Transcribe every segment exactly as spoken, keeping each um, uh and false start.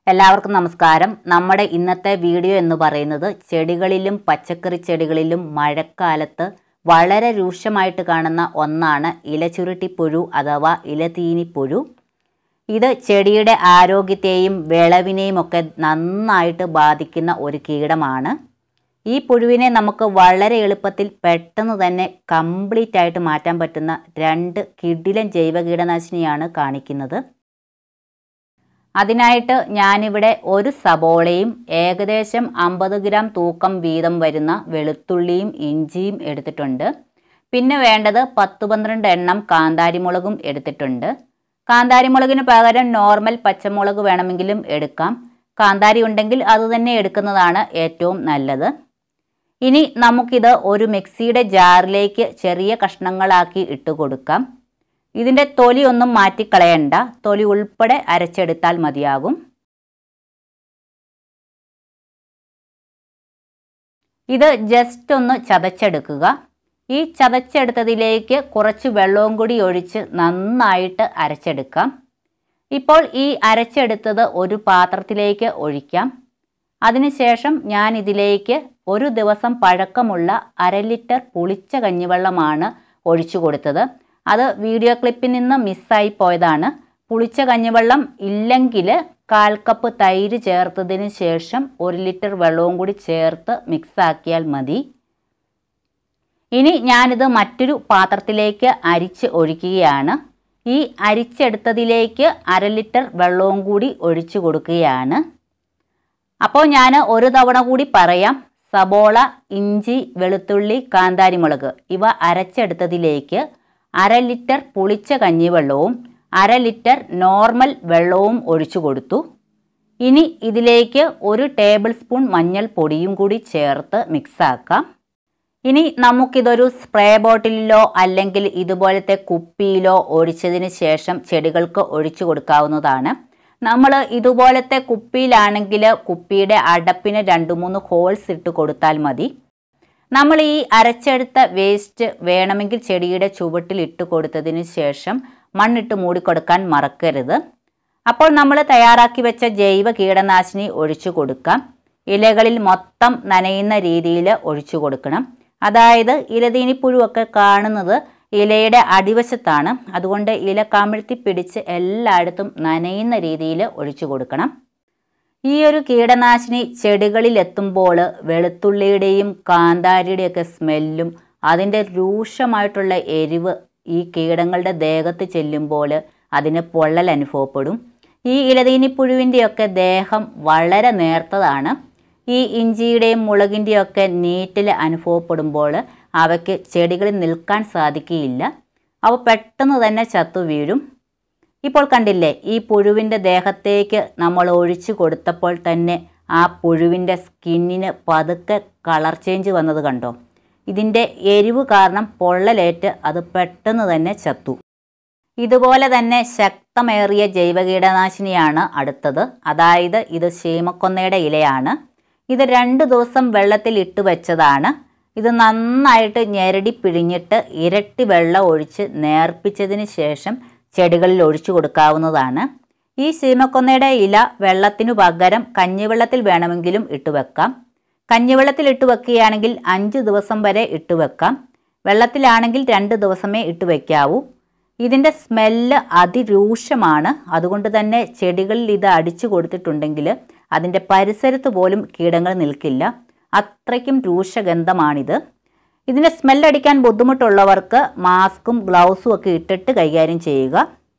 എല്ലാവർക്കും നമസ്കാരം. നമ്മുടെ ഇന്നത്തെ വീഡിയോ എന്ന് പറയുന്നത് ചെടികളിലും പച്ചക്കറി ചെടികളിലും മഴക്കാലത്ത് വളരെ രൂക്ഷമായിട്ട് കാണുന്ന ഒന്നാണ് ഇലചുരുട്ടിപ്പുഴു അഥവാ ഇലതീനിപ്പുഴു. ഇത് ചെടിയുടെ ആരോഗ്യത്തെയും വിളവിനെയും ഒക്കെ നന്നായിട്ട് ബാധിക്കുന്ന ഒരു കീടമാണ്. ഈ പുഴുവിനെ നമുക്ക് വളരെ എളുപ്പത്തിൽ പെട്ടെന്ന് തന്നെ കംപ്ലീറ്റ് ആയിട്ട് മാറ്റാൻ പറ്റുന്ന രണ്ട് കിടിലൻ ജൈവ കീടനാശിനിയാണ് കാണിക്കുന്നത്. അതിനായിട്ട് ഞാനിവിടെ ഒരു സബോളയും ഏകദേശം അമ്പത് ഗ്രാം തൂക്കം വീതം വരുന്ന വെളുത്തുള്ളിയും ഇഞ്ചിയും എടുത്തിട്ടുണ്ട്. പിന്നെ വേണ്ടത് പത്ത് പന്ത്രണ്ട് എണ്ണം കാന്താരിമുളകും എടുത്തിട്ടുണ്ട്. കാന്താരിമുളകിന് പകരം നോർമൽ പച്ചമുളക് വേണമെങ്കിലും എടുക്കാം. കാന്താരി ഉണ്ടെങ്കിൽ അത് തന്നെ എടുക്കുന്നതാണ് ഏറ്റവും നല്ലത്. ഇനി നമുക്കിത് ഒരു മിക്സിയുടെ ജാറിലേക്ക് ചെറിയ കഷ്ണങ്ങളാക്കി ഇട്ട് കൊടുക്കാം. ഇതിൻ്റെ തൊലി ഒന്നും മാറ്റിക്കളയണ്ട, തൊലി ഉൾപ്പെടെ അരച്ചെടുത്താൽ മതിയാകും. ഇത് ജസ്റ്റ് ഒന്ന് ചതച്ചെടുക്കുക. ഈ ചതച്ചെടുത്തതിലേക്ക് കുറച്ച് വെള്ളവും കൂടി ഒഴിച്ച് നന്നായിട്ട് അരച്ചെടുക്കാം. ഇപ്പോൾ ഈ അരച്ചെടുത്തത് ഒരു പാത്രത്തിലേക്ക് ഒഴിക്കാം. അതിനുശേഷം ഞാൻ ഇതിലേക്ക് ഒരു ദിവസം പഴക്കമുള്ള അര ലിറ്റർ പുളിച്ച കഞ്ഞിവെള്ളമാണ് ഒഴിച്ചു കൊടുത്തത്. അത് വീഡിയോ ക്ലിപ്പിൽ നിന്ന് മിസ്സായി പോയതാണ്. പുളിച്ച കഞ്ഞിവെള്ളം ഇല്ലെങ്കിൽ കാൽ കപ്പ് തൈര് ചേർത്തതിന് ശേഷം ഒരു ലിറ്റർ വെള്ളവും കൂടി ചേർത്ത് മിക്സാക്കിയാൽ മതി. ഇനി ഞാനിത് മറ്റൊരു പാത്രത്തിലേക്ക് അരിച്ച് ഒഴിക്കുകയാണ്. ഈ അരിച്ചെടുത്തതിലേക്ക് അര ലിറ്റർ വെള്ളവും കൂടി ഒഴിച്ചു കൊടുക്കുകയാണ്. അപ്പോൾ ഞാൻ ഒരു തവണ കൂടി പറയാം. സബോള, ഇഞ്ചി, വെളുത്തുള്ളി, കാന്താരിമുളക് ഇവ അരച്ചെടുത്തതിലേക്ക് അര ലിറ്റർ പുളിച്ച കഞ്ഞിവെള്ളവും അര ലിറ്റർ നോർമൽ വെള്ളവും ഒഴിച്ചു കൊടുത്തു. ഇനി ഇതിലേക്ക് ഒരു ടേബിൾ സ്പൂൺ മഞ്ഞൾപ്പൊടിയും കൂടി ചേർത്ത് മിക്സാക്കാം. ഇനി നമുക്കിതൊരു സ്പ്രേ ബോട്ടിലിലോ അല്ലെങ്കിൽ ഇതുപോലത്തെ കുപ്പിയിലോ ഒഴിച്ചതിന് ശേഷം ചെടികൾക്ക് ഒഴിച്ചു കൊടുക്കാവുന്നതാണ്. നമ്മൾ ഇതുപോലത്തെ കുപ്പിയിലാണെങ്കിൽ കുപ്പിയുടെ അടപ്പിന് രണ്ട് മൂന്ന് ഹോൾസ് ഇട്ട് കൊടുത്താൽ മതി. നമ്മൾ ഈ അരച്ചെടുത്ത വേസ്റ്റ് വേണമെങ്കിൽ ചെടിയുടെ ചുവട്ടിൽ ഇട്ട് കൊടുത്തതിന് ശേഷം മണ്ണിട്ട് മൂടിക്കൊടുക്കാൻ മറക്കരുത്. അപ്പോൾ നമ്മൾ തയ്യാറാക്കി വെച്ച ജൈവ കീടനാശിനി ഒഴിച്ചു കൊടുക്കാം. ഇലകളിൽ മൊത്തം നനയുന്ന രീതിയിൽ ഒഴിച്ചു കൊടുക്കണം. അതായത് ഇലതീനിപ്പുഴുവൊക്കെ കാണുന്നത് ഇലയുടെ അടിവശത്താണ്. അതുകൊണ്ട് ഇല കമിഴ്ത്തി പിടിച്ച് എല്ലായിടത്തും നനയുന്ന രീതിയിൽ ഒഴിച്ചു കൊടുക്കണം. ഈ ഒരു കീടനാശിനി ചെടികളിൽ എത്തുമ്പോൾ വെളുത്തുള്ളിയുടെയും കാന്താരിയുടെയൊക്കെ സ്മെല്ലും അതിൻ്റെ രൂക്ഷമായിട്ടുള്ള എരിവ് ഈ കീടങ്ങളുടെ ദേഹത്ത് ചെല്ലുമ്പോൾ അതിന് പൊള്ളൽ അനുഭവപ്പെടും. ഈ ഇലതീനിപ്പുഴുവിൻ്റെയൊക്കെ ദേഹം വളരെ നേർത്തതാണ്. ഈ ഇഞ്ചിയുടെയും മുളകിൻ്റെയൊക്കെ നീറ്റിൽ അനുഭവപ്പെടുമ്പോൾ അവയ്ക്ക് ചെടികളിൽ നിൽക്കാൻ സാധിക്കുകയില്ല. അവ പെട്ടെന്ന് തന്നെ ചത്തു വീഴും. ഇപ്പോൾ കണ്ടില്ലേ, ഈ പുഴുവിൻ്റെ ദേഹത്തേക്ക് നമ്മൾ ഒഴിച്ചു കൊടുത്തപ്പോൾ തന്നെ ആ പുഴുവിൻ്റെ സ്കിന്നിന് പതുക്കെ കളർ ചേഞ്ച് വന്നത് കണ്ടോ? ഇതിൻ്റെ എരിവ് കാരണം പൊള്ളലേറ്റ് അത് പെട്ടെന്ന് തന്നെ ചത്തു. ഇതുപോലെ തന്നെ ശക്തമേറിയ ജൈവ കീടനാശിനിയാണ് അടുത്തത്. അതായത് ഇത് ശീമക്കൊന്നയുടെ ഇലയാണ്. ഇത് രണ്ട് ദിവസം വെള്ളത്തിൽ ഇട്ട് വെച്ചതാണ്. ഇത് നന്നായിട്ട് ഞെരടി പിഴിഞ്ഞിട്ട് ഇരട്ടി വെള്ളം ഒഴിച്ച് നേർപ്പിച്ചതിന് ശേഷം ചെടികളിൽ ഒഴിച്ചു കൊടുക്കാവുന്നതാണ്. ഈ ശീമക്കൊന്നയുടെ ഇല വെള്ളത്തിനു പകരം കഞ്ഞിവെള്ളത്തിൽ വേണമെങ്കിലും ഇട്ട് വെക്കാം. കഞ്ഞിവെള്ളത്തിൽ ഇട്ട് വെക്കുകയാണെങ്കിൽ അഞ്ച് ദിവസം വരെ ഇട്ട് വെക്കാം. വെള്ളത്തിലാണെങ്കിൽ രണ്ട് ദിവസമേ ഇട്ട് വയ്ക്കാവൂ. ഇതിൻ്റെ സ്മെല്ല് അതിരൂക്ഷമാണ്. അതുകൊണ്ട് തന്നെ ചെടികളിൽ ഇത് അടിച്ചു കൊടുത്തിട്ടുണ്ടെങ്കിൽ അതിൻ്റെ പരിസരത്ത് പോലും കീടങ്ങൾ നിൽക്കില്ല. അത്രയ്ക്കും രൂക്ഷഗന്ധമാണിത്. ഇതിൻ്റെ സ്മെല്ലടിക്കാൻ ബുദ്ധിമുട്ടുള്ളവർക്ക് മാസ്കും ഗ്ലൗസും ഒക്കെ ഇട്ടിട്ട് കൈകാര്യം ചെയ്യുക.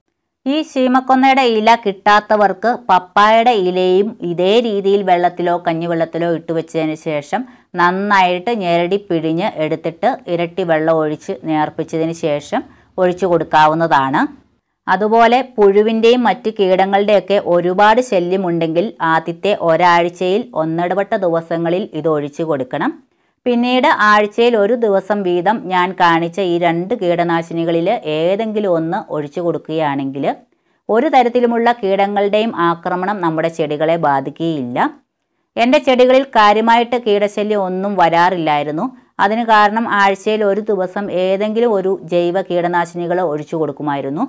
ഈ ശീമക്കൊന്നയുടെ ഇല കിട്ടാത്തവർക്ക് പപ്പായയുടെ ഇലയും ഇതേ രീതിയിൽ വെള്ളത്തിലോ കഞ്ഞിവെള്ളത്തിലോ ഇട്ട് വെച്ചതിന് ശേഷം നന്നായിട്ട് ഞെരടി പിഴിഞ്ഞ് എടുത്തിട്ട് ഇരട്ടി വെള്ളം ഒഴിച്ച് നേർപ്പിച്ചതിന് ശേഷം ഒഴിച്ചു കൊടുക്കാവുന്നതാണ്. അതുപോലെ പുഴുവിൻ്റെയും മറ്റ് കീടങ്ങളുടെയൊക്കെ ഒരുപാട് ശല്യമുണ്ടെങ്കിൽ ആദ്യത്തെ ഒരാഴ്ചയിൽ ഒന്നിടവിട്ട ദിവസങ്ങളിൽ ഇത് ഒഴിച്ചു കൊടുക്കണം. പിന്നീട് ആഴ്ചയിൽ ഒരു ദിവസം വീതം ഞാൻ കാണിച്ച ഈ രണ്ട് കീടനാശിനികളിൽ ഏതെങ്കിലും ഒന്ന് ഒഴിച്ചു കൊടുക്കുകയാണെങ്കിൽ ഒരു തരത്തിലുമുള്ള കീടങ്ങളുടെയും ആക്രമണം നമ്മുടെ ചെടികളെ ബാധിക്കുകയില്ല. എൻ്റെ ചെടികളിൽ കാര്യമായിട്ട് കീടശല്യം ഒന്നും വരാറില്ലായിരുന്നു. അതിന് കാരണം ആഴ്ചയിൽ ഒരു ദിവസം ഏതെങ്കിലും ഒരു ജൈവ കീടനാശിനികൾ ഒഴിച്ചു കൊടുക്കുമായിരുന്നു.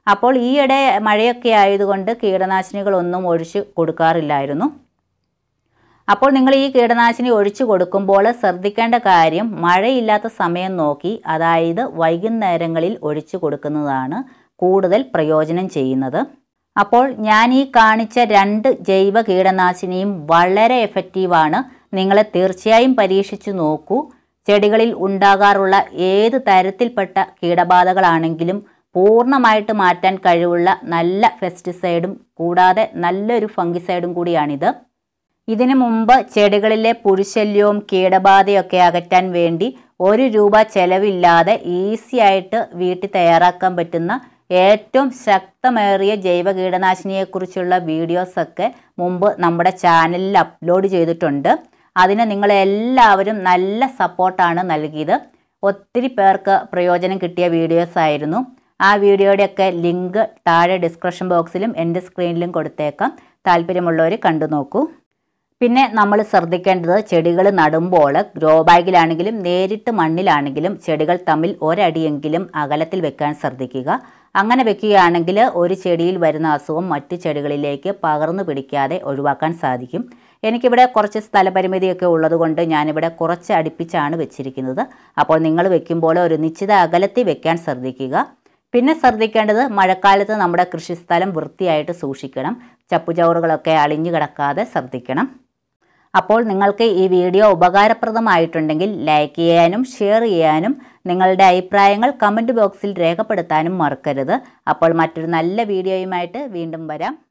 അപ്പോൾ ഈയിടെ മഴയൊക്കെ ആയതുകൊണ്ട് കീടനാശിനികളൊന്നും ഒഴിച്ച് കൊടുക്കാറില്ലായിരുന്നു. അപ്പോൾ നിങ്ങൾ ഈ കീടനാശിനി ഒഴിച്ചു കൊടുക്കുമ്പോൾ ശ്രദ്ധിക്കേണ്ട കാര്യം മഴയില്ലാത്ത സമയം നോക്കി, അതായത് വൈകുന്നേരങ്ങളിൽ ഒഴിച്ചു കൊടുക്കുന്നതാണ് കൂടുതൽ പ്രയോജനം ചെയ്യുന്നത്. അപ്പോൾ ഞാൻ ഈ കാണിച്ച രണ്ട് ജൈവ കീടനാശിനിയും വളരെ എഫക്റ്റീവാണ്. നിങ്ങൾ തീർച്ചയായും പരീക്ഷിച്ചു നോക്കൂ. ചെടികളിൽ ഉണ്ടാകാറുള്ള ഏത് തരത്തിൽപ്പെട്ട കീടബാധകളാണെങ്കിലും പൂർണ്ണമായിട്ട് മാറ്റാൻ കഴിവുള്ള നല്ല പെസ്റ്റിസൈഡും കൂടാതെ നല്ലൊരു ഫംഗിസൈഡും കൂടിയാണിത്. ഇതിനു മുമ്പ് ചെടികളിലെ പുഴുശല്യവും കീടബാധയൊക്കെ അകറ്റാൻ വേണ്ടി ഒരു രൂപ ചെലവില്ലാതെ ഈസി ആയിട്ട് വീട്ടിൽ തയ്യാറാക്കാൻ പറ്റുന്ന ഏറ്റവും ശക്തമേറിയ ജൈവ കീടനാശിനിയെക്കുറിച്ചുള്ള വീഡിയോസൊക്കെ മുമ്പ് നമ്മുടെ ചാനലിൽ അപ്ലോഡ് ചെയ്തിട്ടുണ്ട്. അതിന് നിങ്ങളെല്ലാവരും നല്ല സപ്പോർട്ടാണ് നൽകിയത്. ഒത്തിരി പേർക്ക് പ്രയോജനം കിട്ടിയ വീഡിയോസ് ആയിരുന്നു. ആ വീഡിയോയുടെയൊക്കെ ലിങ്ക് താഴെ ഡിസ്ക്രിപ്ഷൻ ബോക്സിലും എൻ്റെ സ്ക്രീനിലും കൊടുത്തേക്കാം. താല്പര്യമുള്ളവർ കണ്ടു നോക്കൂ. പിന്നെ നമ്മൾ ശ്രദ്ധിക്കേണ്ടത് ചെടികൾ നടുമ്പോൾ ഗ്രോ ബാഗിലാണെങ്കിലും നേരിട്ട് മണ്ണിലാണെങ്കിലും ചെടികൾ തമ്മിൽ ഒരടിയെങ്കിലും അകലത്തിൽ വെക്കാൻ ശ്രദ്ധിക്കുക. അങ്ങനെ വെക്കുകയാണെങ്കിൽ ഒരു ചെടിയിൽ വരുന്ന അസുഖം മറ്റു ചെടികളിലേക്ക് പകർന്നു പിടിക്കാതെ ഒഴിവാക്കാൻ സാധിക്കും. എനിക്കിവിടെ കുറച്ച് സ്ഥലപരിമിതിയൊക്കെ ഉള്ളതുകൊണ്ട് ഞാനിവിടെ കുറച്ച് അടുപ്പിച്ചാണ് വെച്ചിരിക്കുന്നത്. അപ്പോൾ നിങ്ങൾ വെക്കുമ്പോൾ ഒരു നിശ്ചിത അകലത്തിൽ വെക്കാൻ ശ്രദ്ധിക്കുക. പിന്നെ ശ്രദ്ധിക്കേണ്ടത് മഴക്കാലത്ത് നമ്മുടെ കൃഷിസ്ഥലം വൃത്തിയായിട്ട് സൂക്ഷിക്കണം. ചപ്പുചവറുകളൊക്കെ അളിഞ്ഞു കിടക്കാതെ ശ്രദ്ധിക്കണം. അപ്പോൾ നിങ്ങൾക്ക് ഈ വീഡിയോ ഉപകാരപ്രദമായിട്ടുണ്ടെങ്കിൽ ലൈക്ക് ചെയ്യാനും ഷെയർ ചെയ്യാനും നിങ്ങളുടെ അഭിപ്രായങ്ങൾ കമൻറ്റ് ബോക്സിൽ രേഖപ്പെടുത്താനും മറക്കരുത്. അപ്പോൾ മറ്റൊരു നല്ല വീഡിയോയുമായിട്ട് വീണ്ടും വരാം.